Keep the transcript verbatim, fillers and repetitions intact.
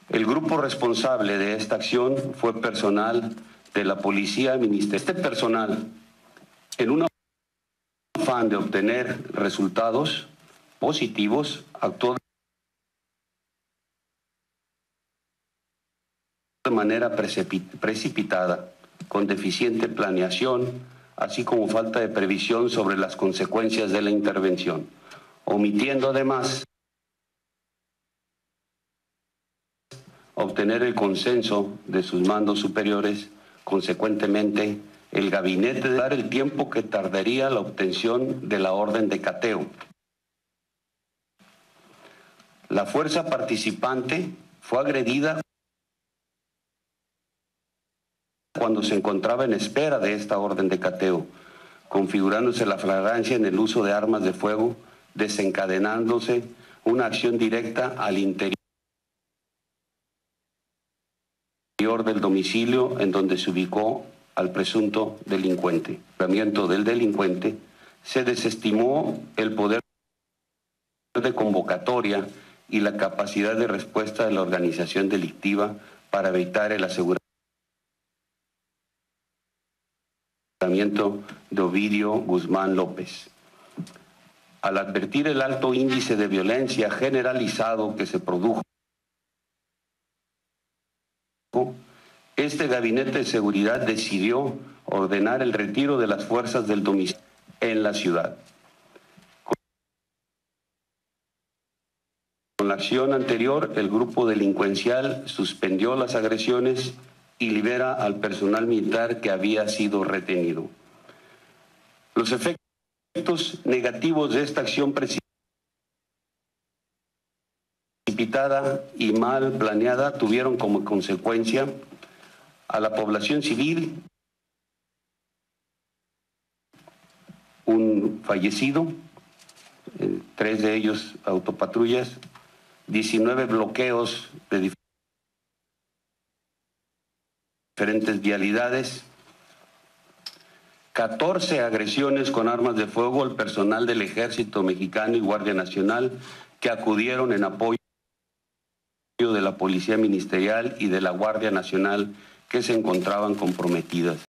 El grupo responsable de esta acción fue personal de la Policía Ministerial. Este personal, en un afán de obtener resultados positivos, actuó de manera precipitada, con deficiente planeación, así como falta de previsión sobre las consecuencias de la intervención, omitiendo además obtener el consenso de sus mandos superiores. Consecuentemente, el gabinete debe dar el tiempo que tardaría la obtención de la orden de cateo. La fuerza participante fue agredida cuando se encontraba en espera de esta orden de cateo, configurándose la flagrancia en el uso de armas de fuego, desencadenándose una acción directa al interior del domicilio en donde se ubicó al presunto delincuente. El nombramiento del delincuente, se desestimó el poder de convocatoria y la capacidad de respuesta de la organización delictiva para evitar el aseguramiento de Ovidio Guzmán López. Al advertir el alto índice de violencia generalizado que se produjo, este gabinete de seguridad decidió ordenar el retiro de las fuerzas del domicilio en la ciudad. Con la acción anterior, el grupo delincuencial suspendió las agresiones y libera al personal militar que había sido retenido. Los efectos negativos de esta acción precipitada y mal planeada tuvieron como consecuencia a la población civil un fallecido, eh, tres de ellos autopatrullas, diecinueve bloqueos de diferentes vialidades, catorce agresiones con armas de fuego al personal del Ejército Mexicano y Guardia Nacional que acudieron en apoyo de la Policía Ministerial y de la Guardia Nacional que se encontraban comprometidas.